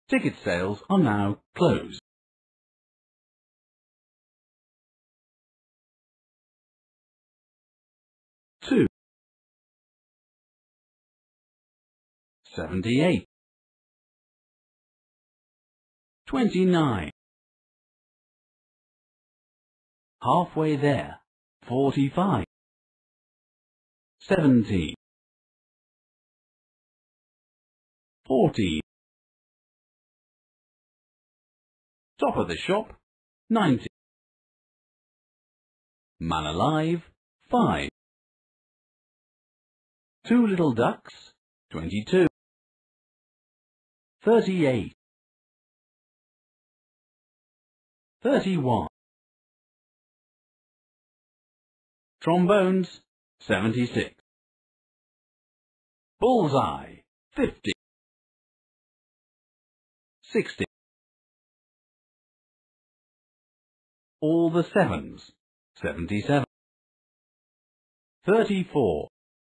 Ticket sales are now closed. Two. 78. 29. Halfway there. 45. 17. 14. Top of the shop. 90. Man alive. 5. Two little ducks. 22. 38. 31. Trombones. 76. Bullseye. 50. 60. All the sevens. 77. 34.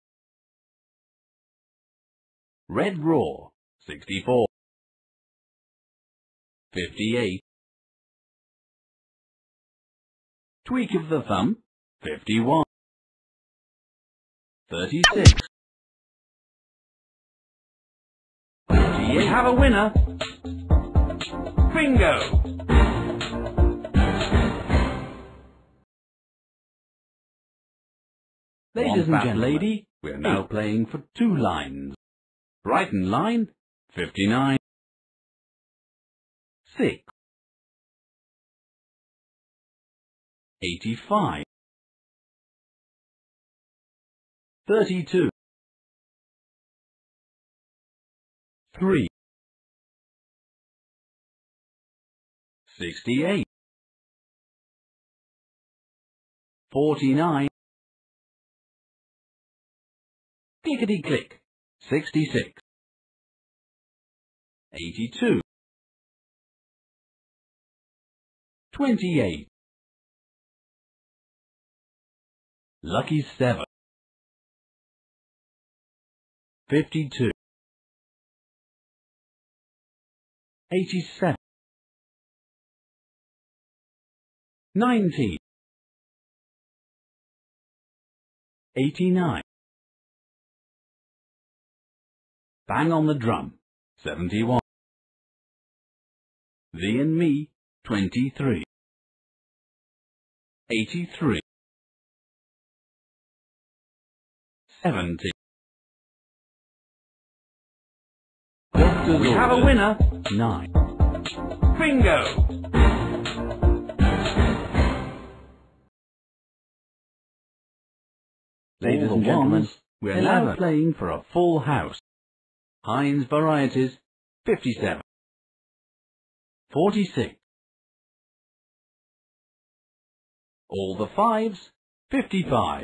Red Raw. 64. 58. Tweak of the thumb. 51. 36. 48. We have a winner. Bingo! Ladies and gentlemen, lady, we are now playing for 2 lines. Brighton line, 59. 6. 85. 32. 3. 68. 49. Clickety-click. 66. 82. 28. Lucky 7. 52. 87. 90. 89. Bang on the drum. 71. Thee and me. 23. 83. 70. We have a winner. 9. Bingo! Ladies and gentlemen, we are now playing for a full house. Heinz Varieties, 57. 46. All the fives, 55.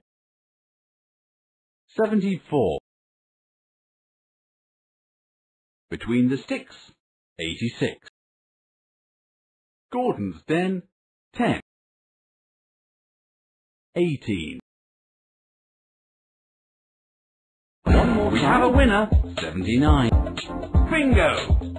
74. Between the sticks, 86. Gordon's Den, 10. 18. One more time. We have a winner, 79. Bingo!